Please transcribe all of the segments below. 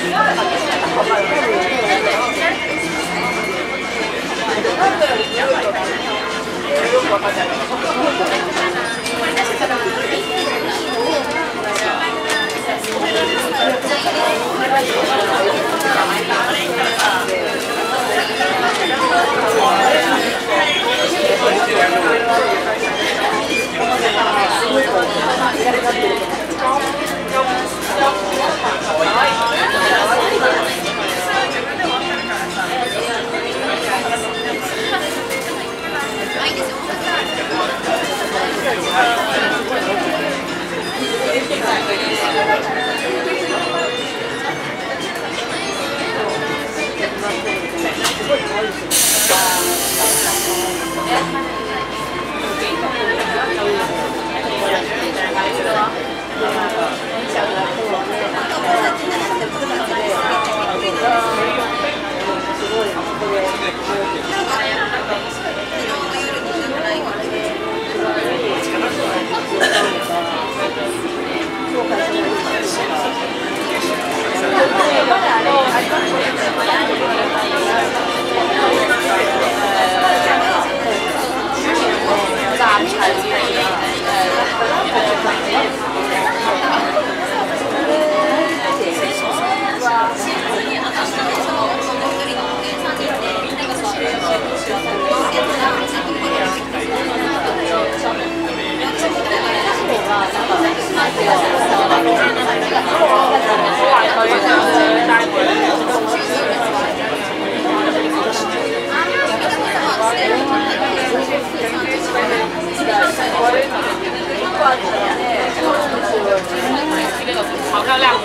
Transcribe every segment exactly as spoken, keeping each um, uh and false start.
好漂亮。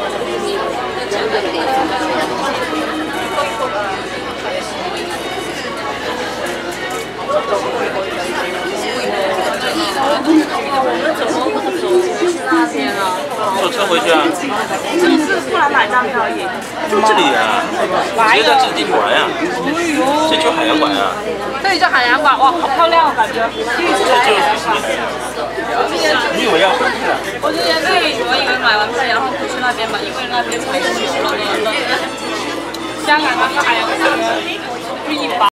坐车回去啊？ 就是过来买张票而已。 就这里啊，直接在这地玩呀。这就海洋馆啊。 这里叫海洋馆，哇，好漂亮，我感觉。第一次来海洋馆。 你以为要回去啊？ 我之前对，我以为买完票然后不去那边嘛，因为那边太小了。香港那个海洋馆就一般。